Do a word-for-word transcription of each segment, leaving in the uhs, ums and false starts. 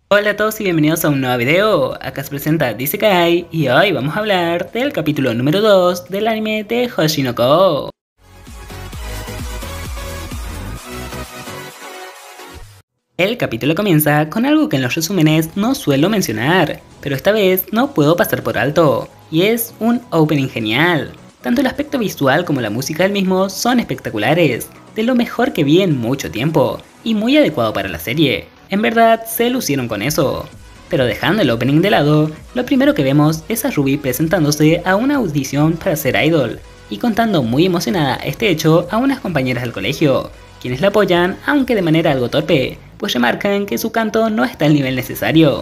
Hola a todos y bienvenidos a un nuevo video. Acá se presenta Isekai y hoy vamos a hablar del capítulo número dos del anime de Hoshinoko. El capítulo comienza con algo que en los resúmenes no suelo mencionar, pero esta vez no puedo pasar por alto, y es un opening genial. Tanto el aspecto visual como la música del mismo son espectaculares, de lo mejor que vi en mucho tiempo, y muy adecuado para la serie. En verdad, se lucieron con eso. Pero dejando el opening de lado, lo primero que vemos es a Ruby presentándose a una audición para ser idol, y contando muy emocionada este hecho a unas compañeras del colegio, quienes la apoyan, aunque de manera algo torpe, pues remarcan que su canto no está al nivel necesario.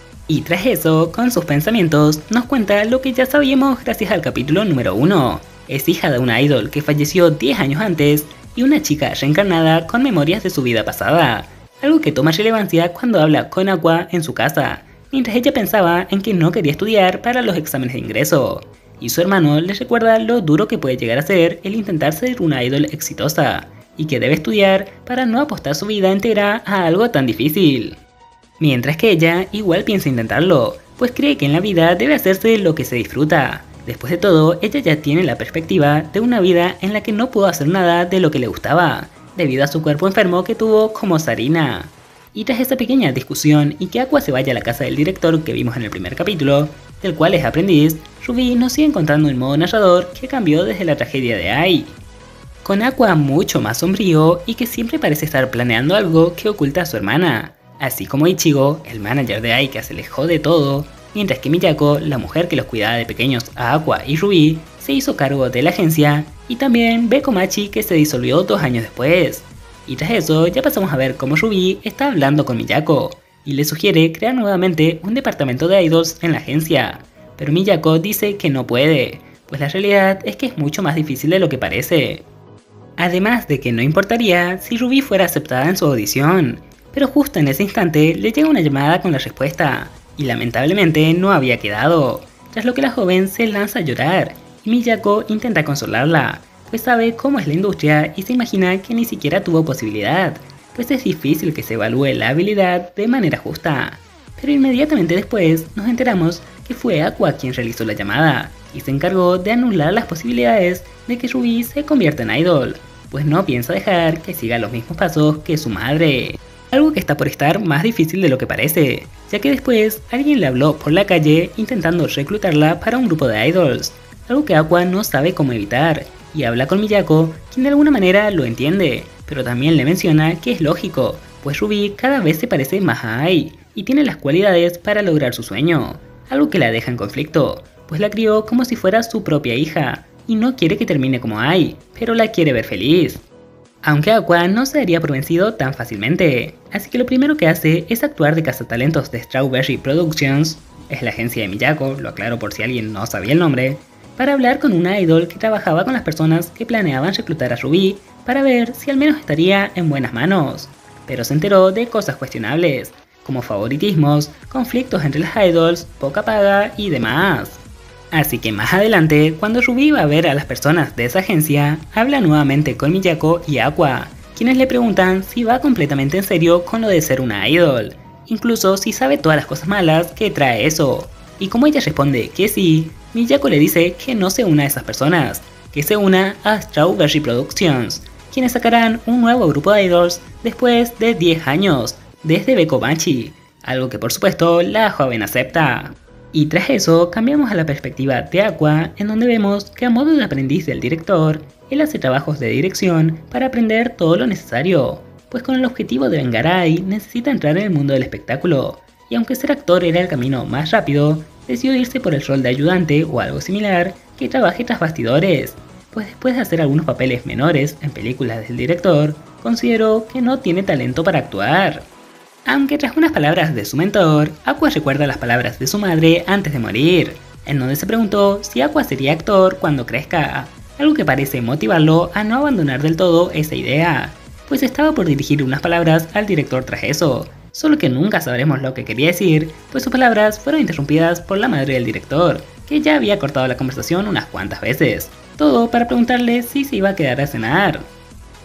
Y tras eso, con sus pensamientos, nos cuenta lo que ya sabíamos gracias al capítulo número uno. Es hija de una idol que falleció diez años antes y una chica reencarnada con memorias de su vida pasada, algo que toma relevancia cuando habla con Aqua en su casa, mientras ella pensaba en que no quería estudiar para los exámenes de ingreso, y su hermano le recuerda lo duro que puede llegar a ser el intentar ser una idol exitosa, y que debe estudiar para no apostar su vida entera a algo tan difícil. Mientras que ella igual piensa intentarlo, pues cree que en la vida debe hacerse lo que se disfruta. Después de todo, ella ya tiene la perspectiva de una vida en la que no pudo hacer nada de lo que le gustaba, debido a su cuerpo enfermo que tuvo como Sarina. Y tras esa pequeña discusión y que Aqua se vaya a la casa del director que vimos en el primer capítulo, del cual es aprendiz, Ruby nos sigue encontrando un modo narrador que cambió desde la tragedia de Ai, con Aqua mucho más sombrío y que siempre parece estar planeando algo que oculta a su hermana, así como Ichigo, el manager de Ai que se alejó de todo, mientras que Miyako, la mujer que los cuidaba de pequeños a Aqua y Ruby, se hizo cargo de la agencia, y también Bekomachi que se disolvió dos años después. Y tras eso ya pasamos a ver cómo Ruby está hablando con Miyako, y le sugiere crear nuevamente un departamento de idols en la agencia, pero Miyako dice que no puede, pues la realidad es que es mucho más difícil de lo que parece. Además de que no importaría si Ruby fuera aceptada en su audición, pero justo en ese instante le llega una llamada con la respuesta, y lamentablemente no había quedado, tras lo que la joven se lanza a llorar, y Miyako intenta consolarla, pues sabe cómo es la industria y se imagina que ni siquiera tuvo posibilidad, pues es difícil que se evalúe la habilidad de manera justa. Pero inmediatamente después nos enteramos que fue Aqua quien realizó la llamada, y se encargó de anular las posibilidades de que Ruby se convierta en idol, pues no piensa dejar que siga los mismos pasos que su madre. Algo que está por estar más difícil de lo que parece, ya que después alguien le habló por la calle intentando reclutarla para un grupo de idols, algo que Aqua no sabe cómo evitar, y habla con Miyako, quien de alguna manera lo entiende, pero también le menciona que es lógico, pues Ruby cada vez se parece más a Ai, y tiene las cualidades para lograr su sueño, algo que la deja en conflicto, pues la crió como si fuera su propia hija, y no quiere que termine como Ai, pero la quiere ver feliz. Aunque Aqua no se daría por vencido tan fácilmente, así que lo primero que hace es actuar de cazatalentos de Strawberry Productions, es la agencia de Miyako, lo aclaro por si alguien no sabía el nombre, para hablar con una idol que trabajaba con las personas que planeaban reclutar a Ruby para ver si al menos estaría en buenas manos, pero se enteró de cosas cuestionables, como favoritismos, conflictos entre las idols, poca paga y demás. Así que más adelante, cuando Ruby va a ver a las personas de esa agencia, habla nuevamente con Miyako y Aqua, quienes le preguntan si va completamente en serio con lo de ser una idol, incluso si sabe todas las cosas malas que trae eso. Y como ella responde que sí, Miyako le dice que no se una a esas personas, que se una a Strawberry Productions, quienes sacarán un nuevo grupo de idols después de diez años, desde Bekomachi, algo que por supuesto la joven acepta. Y tras eso cambiamos a la perspectiva de Aqua, en donde vemos que a modo de aprendiz del director, él hace trabajos de dirección para aprender todo lo necesario, pues con el objetivo de vengar a Ai necesita entrar en el mundo del espectáculo, y aunque ser actor era el camino más rápido, decidió irse por el rol de ayudante o algo similar que trabaje tras bastidores, pues después de hacer algunos papeles menores en películas del director, consideró que no tiene talento para actuar. Aunque tras unas palabras de su mentor, Aqua recuerda las palabras de su madre antes de morir, en donde se preguntó si Aqua sería actor cuando crezca, algo que parece motivarlo a no abandonar del todo esa idea, pues estaba por dirigir unas palabras al director tras eso, solo que nunca sabremos lo que quería decir, pues sus palabras fueron interrumpidas por la madre del director, que ya había cortado la conversación unas cuantas veces, todo para preguntarle si se iba a quedar a cenar.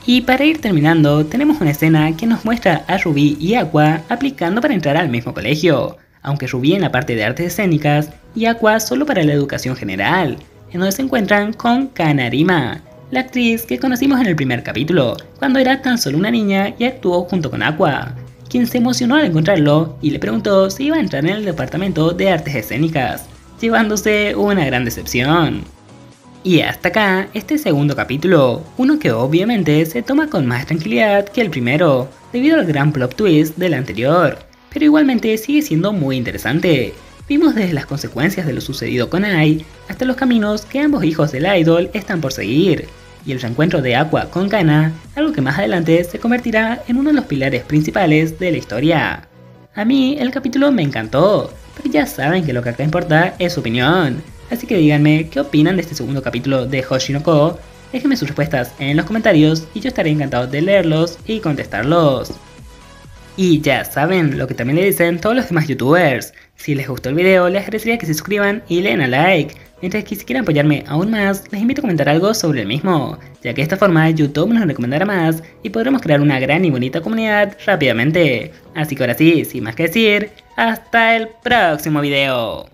Y para ir terminando, tenemos una escena que nos muestra a Ruby y Aqua aplicando para entrar al mismo colegio, aunque Ruby en la parte de artes escénicas y Aqua solo para la educación general, en donde se encuentran con Kanarima, la actriz que conocimos en el primer capítulo, cuando era tan solo una niña y actuó junto con Aqua, quien se emocionó al encontrarlo y le preguntó si iba a entrar en el departamento de artes escénicas, llevándose una gran decepción. Y hasta acá este segundo capítulo, uno que obviamente se toma con más tranquilidad que el primero, debido al gran plot twist del anterior, pero igualmente sigue siendo muy interesante. Vimos desde las consecuencias de lo sucedido con Ai, hasta los caminos que ambos hijos del idol están por seguir, y el reencuentro de Aqua con Kana, algo que más adelante se convertirá en uno de los pilares principales de la historia. A mí el capítulo me encantó, pero ya saben que lo que acá importa es su opinión, así que díganme qué opinan de este segundo capítulo de Hoshi no Ko, déjenme sus respuestas en los comentarios y yo estaré encantado de leerlos y contestarlos. Y ya saben lo que también le dicen todos los demás youtubers, si les gustó el video les agradecería que se suscriban y le den a like, mientras que si quieren apoyarme aún más les invito a comentar algo sobre el mismo, ya que de esta forma YouTube nos lo recomendará más y podremos crear una gran y bonita comunidad rápidamente. Así que ahora sí, sin más que decir, hasta el próximo video.